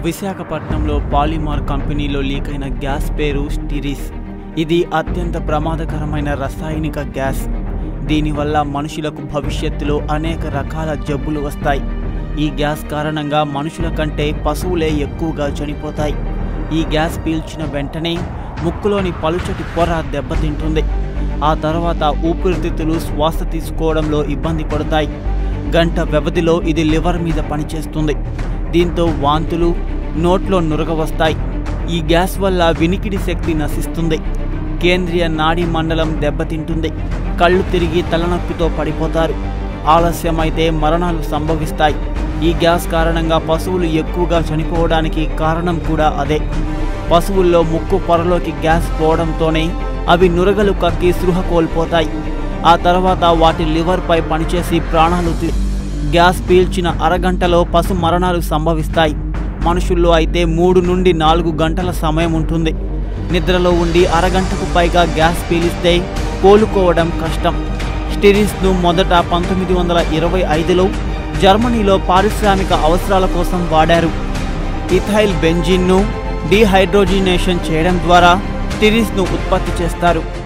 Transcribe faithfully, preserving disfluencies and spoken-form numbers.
విశాఖపట్నంలో పాలిమర్ కంపెనీలో లీక్ అయిన గ్యాస్ పేరు స్టిరిస్. ఇది అత్యంత ప్రమాదకరమైన రసాయనిక గ్యాస్. దీనివల్ల మనుషులకు భవిష్యత్తులో అనేక రకాల జబ్బులు వస్తాయి. ఈ గ్యాస్ కారణంగా మనుషుల కంటే పశువులే ఎక్కువగా చనిపోతాయి. ఈ గ్యాస్ పీల్చిన వెంటనే ముక్కులోని పలుచటి పొర దెబ్బతింటుంది. ఆ తర్వాత ఊపిరితిత్తులు శ్వాస తీసుకోవడంలో ఇబ్బంది పడతాయి. గంట వ్యవధిలో ఇది లివర్ మీద పనిచేస్తుంది. దీంతో వాంతులు, నోట్లో నురగ వస్తాయి. ఈ గ్యాస్ వల్ల వినికిడి శక్తి నశిస్తుంది. కేంద్రీయ నాడీ మండలం దెబ్బతింటుంది. కళ్ళు తిరిగి తలనొప్పితో పడిపోతారు. ఆలస్యమైతే మరణాలు సంభవిస్తాయి. ఈ గ్యాస్ కారణంగా పశువులు ఎక్కువగా చనిపోవడానికి కారణం కూడా అదే. పశువుల్లో ముక్కు పొరలోకి గ్యాస్ పోవడంతోనే అవి నురగలు కక్కి స్పృహ కోల్పోతాయి. ఆ తర్వాత వాటి లివర్పై పనిచేసి ప్రాణాలు తీ గ్యాస్ పీల్చిన అరగంటలో పశు మరణాలు సంభవిస్తాయి. మనుషుల్లో అయితే మూడు నుండి నాలుగు గంటల సమయం ఉంటుంది. నిద్రలో ఉండి అరగంటకు పైగా గ్యాస్ పీలిస్తే కోలుకోవడం కష్టం. స్టిరిస్ను మొదట పంతొమ్మిది వందల ఇరవై ఐదులో జర్మనీలో పారిశ్రామిక అవసరాల కోసం వాడారు. ఇథైల్ బెంజీన్ను డీహైడ్రోజినేషన్ చేయడం ద్వారా స్టిరిస్ను ఉత్పత్తి చేస్తారు.